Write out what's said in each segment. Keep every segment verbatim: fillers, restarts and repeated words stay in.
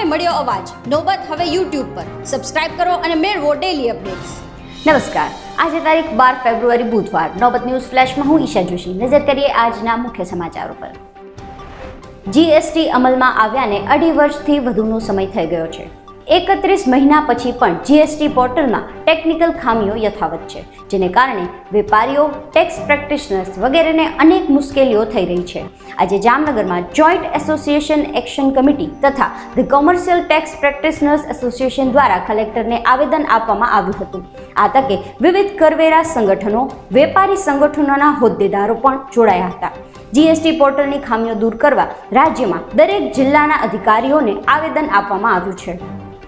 મળ્યો અવાજ. નોબત હવે યુટ્યુબ પર. સબસ્ક્રાઇબ કરો અને મેળવો ડેલી અપડેટ્સ. નમસ્કાર, આજે તારીખ બાર ફેબ્રુઆરી બુધવાર. નોબત ન્યૂઝ ફ્લેશમાં હું ઈશા જોશી. નજર કરીએ આજના મુખ્ય સમાચારો પર. જીએસટી અમલમાં આવ્યાને અઢી વર્ષથી વધુનો સમય થઈ ગયો છે. એકત્રીસ મહિના પછી પણ જીએસટી પોર્ટલમાં ટેકનિકલ ખામીઓ યથાવત છે, જેને કારણે વેપારીઓ, ટેક્સ પ્રેક્ટિશનર્સ વગેરેને અનેક મુશ્કેલીઓ થઈ રહી છે. આજે જામનગરમાં જોઈન્ટ એસોસિએશન એક્શન કમિટી તથા the commercial tax practitioners association દ્વારા કલેક્ટરને આવેદન આપવામાં આવ્યું હતું. આ તકે વિવિધ કરવેરા સંગઠનો, વેપારી સંગઠનોના હોદ્દેદારો પણ જોડાયા હતા. જીએસટી પોર્ટલની ખામીઓ દૂર કરવા રાજ્યમાં દરેક જિલ્લાના અધિકારીઓને આવેદન આપવામાં આવ્યું છે.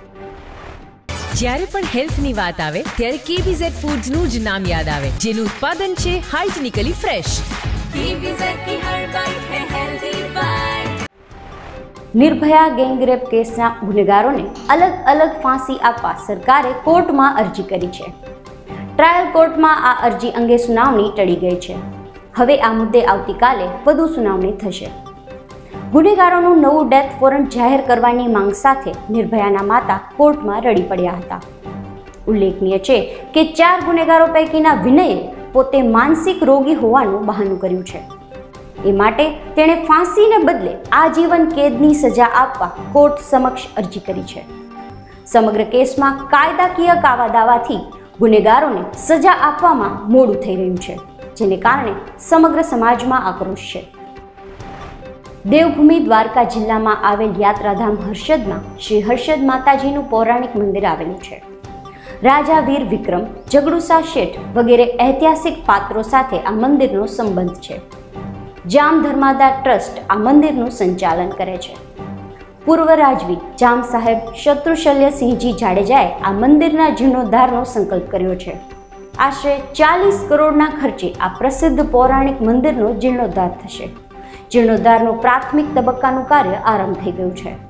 જ્યારે પણ હેલ્થની વાત આવે ત્યારે કેબીઝેડ ફૂડ્સનું જ નામ યાદ આવે, જેનું ઉત્પાદન છે હાઇજેનિકલી ફ્રેશ. કેબીઝેડ કી હર બાઇટ હે હેલ્ધી બાઇટ. નિર્ભયા ગેંગરેપ કેસના ગુનેગારોને અલગ અલગ ફાંસી આપવા સરકારે કોર્ટમાં અરજી કરી છે. ટ્રાયલ કોર્ટમાં આ અરજી અંગે સુનાવણી ટળી ગઈ છે. હવે આ મુદ્દે આવતીકાલે વધુ સુનાવણી થશે. ગુનેગારોનું નવું ડેથ વોરંટ જાહેર કરવાની માંગ સાથે નિર્ભયાના માતા કોર્ટમાં રડી પડ્યા હતા. ઉલ્લેખનીય છે કે ચાર ગુનેગારો પૈકીના વિનયે પોતે માનસિક રોગી હોવાનું બહાનું કર્યું છે. એ માટે તેણે ફાંસીને બદલે આજીવન કેદની સજા આપવા કોર્ટ સમક્ષ અરજી કરી છે. સમગ્ર કેસમાં કાયદાકીય કાવાદાવાથી ગુનેગારોને સજા આપવામાં મોડું થઈ રહ્યું છે, જેને કારણે સમગ્ર સમાજમાં આક્રોશ છે. દેવભૂમિ દ્વારકા જિલ્લામાં આવેલ યાત્રાધામ હર્ષદમાં શ્રી હર્ષદ માતાજીનું પૌરાણિક મંદિર આવેલું છે. રાજા વીર વિક્રમ, જગડુસા શેઠ વગેરે ઐતિહાસિક પાત્રો સાથે આ મંદિરનો સંબંધ છે. જામ ધર્માદાર ટ્રસ્ટ આ મંદિરનું સંચાલન કરે છે. પૂર્વ રાજવી જામ સાહેબ શત્રુશલ્યસિંહજી જાડેજાએ આ મંદિરના જીર્ણોદ્ધારનો સંકલ્પ કર્યો છે. આશરે ચાલીસ કરોડના ખર્ચે આ પ્રસિદ્ધ પૌરાણિક મંદિરનો જીર્ણોદ્ધાર થશે. જીર્ણોદ્ધારનું પ્રાથમિક તબક્કાનું કાર્ય આરંભ થઈ ગયું છે.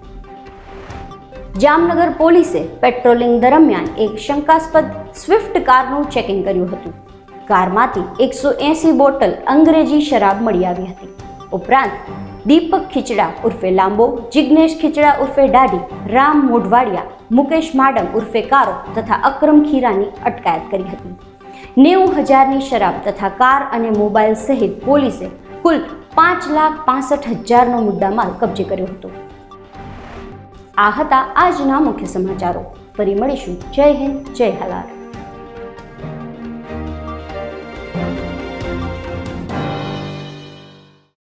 જામનગર પોલીસે પેટ્રોલિંગ દરમિયાન એક શંકાસ્પદ સ્વિફ્ટ કારનું ચેકિંગ કર્યું હતું. કારમાંથી એકસો એંસી બોટલ અંગ્રેજી શરાબ મળી આવી હતી. ઉપરાંત દીપક ખીચડા ઉર્ફે લાંબો, જિગ્નેશ ખીચડા ઉર્ફે દાઢી, રામ મોઢવાડિયા, મુકેશ માડમ ઉર્ફે કારો તથા અક્રમ ખીરાની અટકાયત કરી હતી. નેવું હજારની શરાબ તથા કાર અને મોબાઈલ સહિત પોલીસે કુલ પાંચ લાખ પાસઠ હજારનો મુદ્દામાલ કબજે કર્યો હતો. આ હતા આજના મુખ્ય સમાચારો. ફરી મળીશું. જય હિન્દ, જય હાલાર.